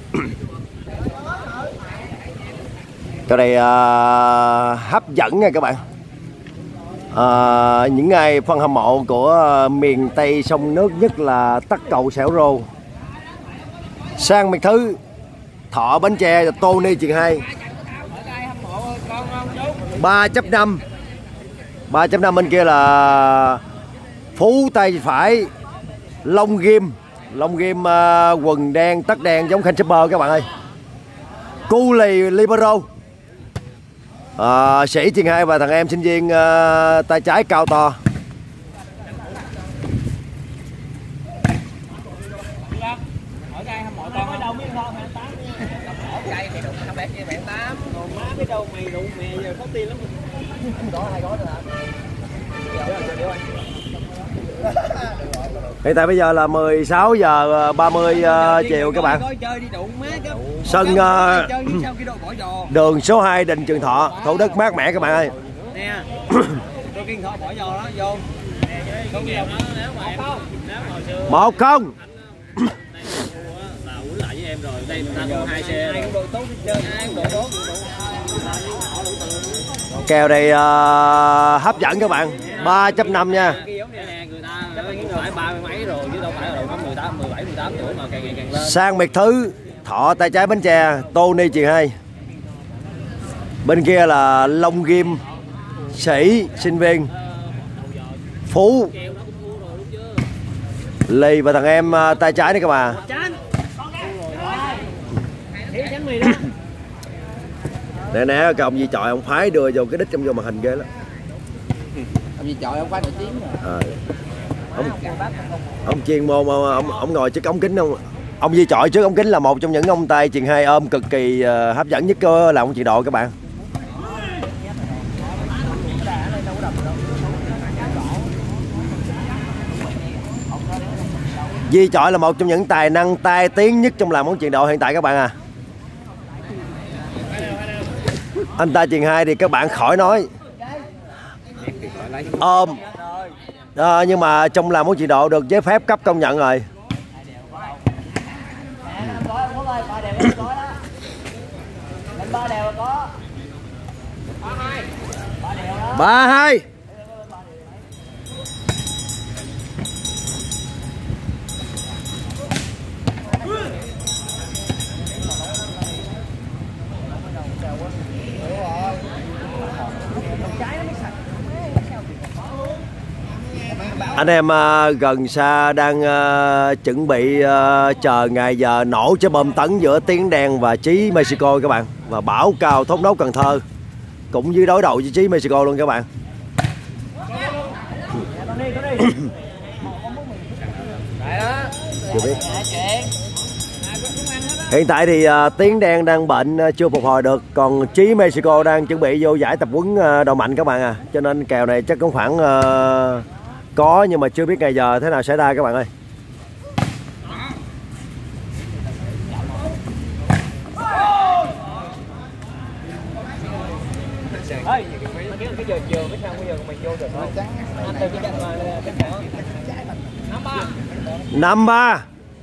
Cái này hấp dẫn nha các bạn. Những ngày fan hâm mộ của miền Tây sông nước, nhất là Tắc Cầu Sẻo Rô, Sang Miệt Thứ, Thọ Bến Tre và Tony Truyền 2. 3.5. 3.5 bên kia là Phú tay phải, Long Ghim quần đen tất đen giống Khanh Super các bạn ơi. Cu Lì Libero, Sĩ Truyền 2 và thằng em sinh viên tay trái cao to. Hiện tại bây giờ là 16 giờ 30 chiều các bạn. Sân đường số 2 Đình Trường Thọ, Thủ Đức mát mẻ các bạn ơi. 1-0. Kèo này hấp dẫn các bạn. 3.5 nha. Sang Miệt Thứ, Thọ tay trái Bến Tre, Tony Truyền 2. Bên kia là Long Ghim, Sĩ sinh viên, Phú Lì và thằng em tay trái đấy các bạn. Nè cái ông Di Chọi ông phái đưa vô cái đít trong vô màn hình ghê lắm. Ông Di Chọi ông phái nổi tiếng rồi. Ông chuyên môn, ông ngồi trước ống kính không. Ông Di Chọi trước ống kính là một trong những ông tay Truyền 2 ôm cực kỳ hấp dẫn nhất là ông Truyền Độ các bạn. Di Chọi là một trong những tài năng tai tiếng nhất trong làm món Truyền Độ hiện tại các bạn à. Anh ta Truyền 2 thì các bạn khỏi nói, ôm nhưng mà trong làm món Truyền Độ được giấy phép cấp công nhận rồi. 3-2. Anh em gần xa đang chuẩn bị chờ ngày giờ nổ trái bom tấn giữa Tiến Đen và Chí Mexico các bạn. Và Bảo Cao Thốt Nốt Cần Thơ cũng dưới đối đầu với Chí Mexico luôn các bạn. Chưa biết. Hiện tại thì Tiến Đen đang bệnh chưa phục hồi được, còn Chí Mexico đang chuẩn bị vô giải tập huấn đầu mạnh các bạn à. Cho nên kèo này chắc cũng khoảng có, nhưng mà chưa biết ngày giờ thế nào xảy ra các bạn ơi. Năm ba.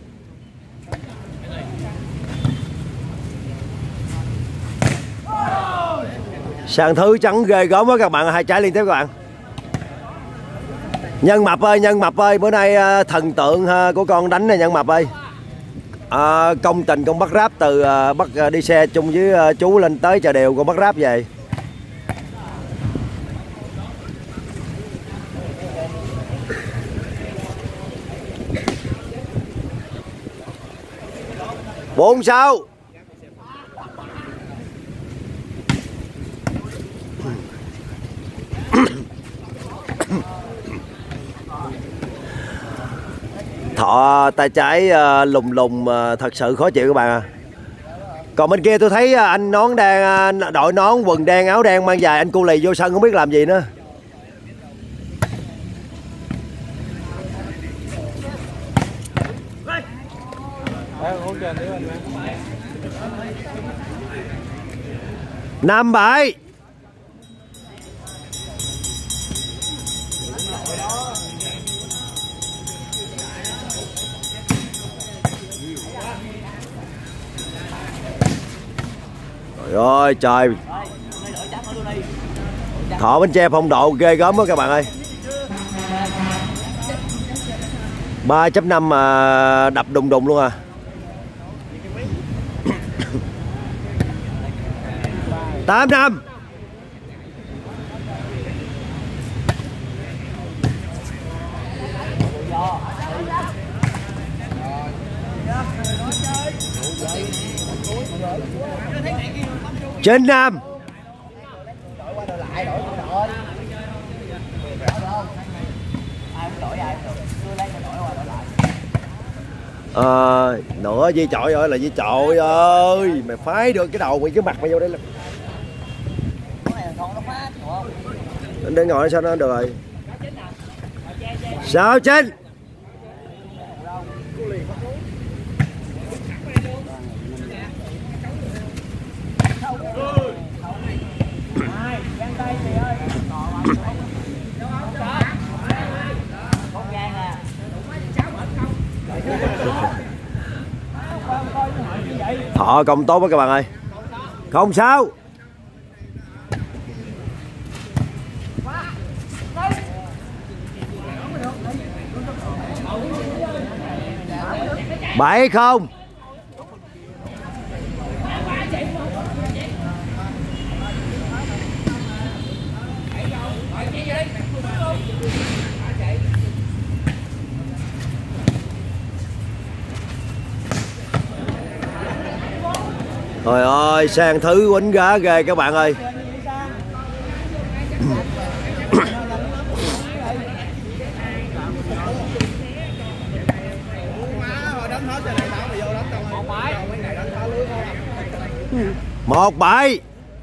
Sàn Thứ trắng ghê gớm quá các bạn, hai trái liên tiếp các bạn. Nhân Mập ơi, bữa nay thần tượng của con đánh này Nhân Mập ơi. Công tình con bắt ráp từ bắt đi xe chung với chú lên tới Chợ Đều, con bắt ráp về. Bốn sao. Thọ tay trái lùng lùng thật sự khó chịu các bạn à. Còn bên kia tôi thấy anh nón đang đội nón quần đen áo đen mang dài, anh cu lì vô sân không biết làm gì nữa. Năm bảy. Trời ơi trời, Thọ Bến Tre phong độ ghê gớm đó các bạn ơi. 3.5 mà đập đùng đùng luôn à. Tám năm. Chín năm. Nữa Di Chọi ơi là Di Chọi ơi, mày phái được cái đầu mày, cái mặt mày vô đây là để ngồi sao nó được rồi. 6-9. Thọ công tốt quá các bạn ơi. 0-6. Bảy không. Trời ơi, sang thứ quýnh gá ghê các bạn ơi. Một bảy.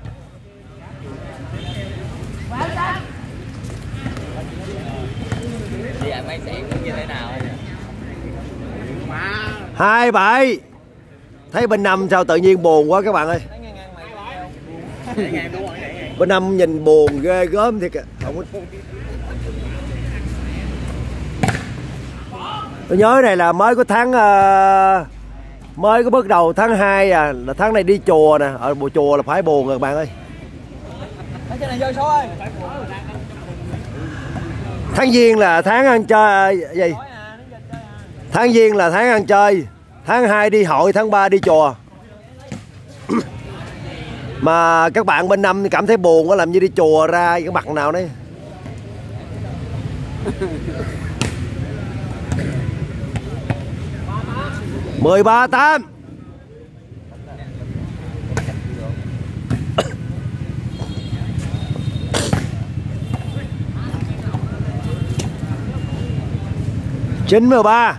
Hai bảy. Thấy bên Năm sao tự nhiên buồn quá các bạn ơi. Bên Năm nhìn buồn ghê gớm thiệt kìa. Tôi nhớ này là mới có tháng mới có bước đầu tháng 2 à, là tháng này đi chùa nè, ở bộ chùa là phải buồn rồi các bạn ơi. Tháng Giêng là tháng ăn chơi gì? Tháng Giêng là tháng ăn chơi, tháng 2 đi hội, tháng 3 đi chùa. Mà các bạn bên Năm cảm thấy buồn quá, làm như đi chùa ra cái mặt nào đấy. Mười ba tám. Chín mươi ba.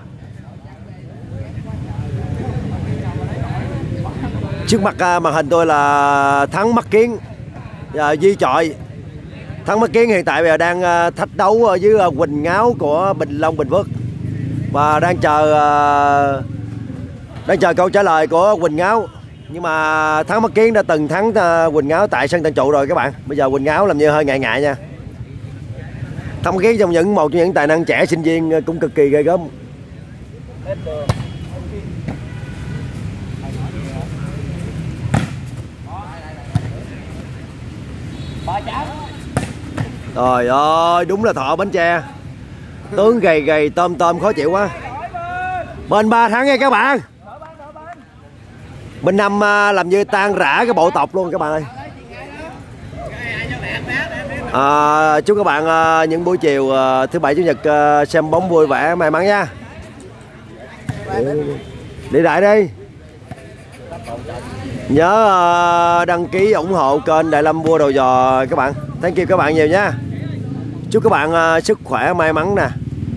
Trước mặt màn hình tôi là Thắng Mắt Kiến và Di Chọi. Thắng Mắt Kiến hiện tại bây giờ đang thách đấu với Quỳnh Ngáo của Bình Long Bình Phước và đang chờ câu trả lời của Quỳnh Ngáo. Nhưng mà Thắng Mắt Kiến đã từng thắng Quỳnh Ngáo tại sân Tân Trụ rồi các bạn. Bây giờ Quỳnh Ngáo làm như hơi ngại ngại nha. Thắng Mắt Kiến trong một trong những tài năng trẻ sinh viên cũng cực kỳ ghê gớm. Trời ơi, đúng là Thọ Bến Tre. Tướng gầy gầy tôm tôm khó chịu quá. Bên 3 thắng nha các bạn. Bên Năm làm như tan rã cái bộ tộc luôn các bạn ơi. Chúc các bạn những buổi chiều thứ Bảy Chủ nhật xem bóng vui vẻ may mắn nha. Đi lại đi. Nhớ đăng ký ủng hộ kênh Đại Lâm Vua Đầu Giò các bạn. Thank you các bạn nhiều nha. Chúc các bạn sức khỏe may mắn nè.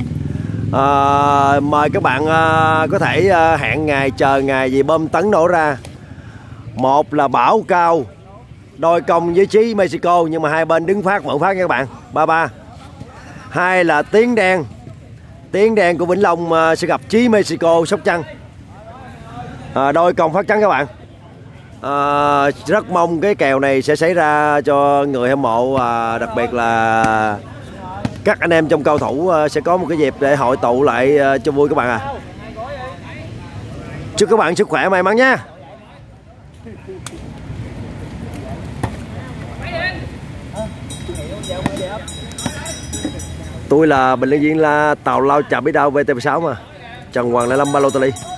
Mời các bạn có thể hẹn ngày, chờ ngày gì bom tấn nổ ra. Một là Bảo Cao đôi công với Chí Mexico, nhưng mà hai bên đứng phát mở phát nha các bạn. 3-3. Hai là Tiếng Đen của Vĩnh Long sẽ gặp Chí Mexico Sóc Trăng. Đôi công phát trắng các bạn. Rất mong cái kèo này sẽ xảy ra cho người hâm mộ, và đặc biệt là các anh em trong cao thủ sẽ có một cái dịp để hội tụ lại cho vui các bạn à. Chúc các bạn sức khỏe may mắn nha. Tôi là bình luận viên là Tào Lao Chạm Biết Đau VTV6 mà. Trần Hoàng Lê Lâm Balotelli.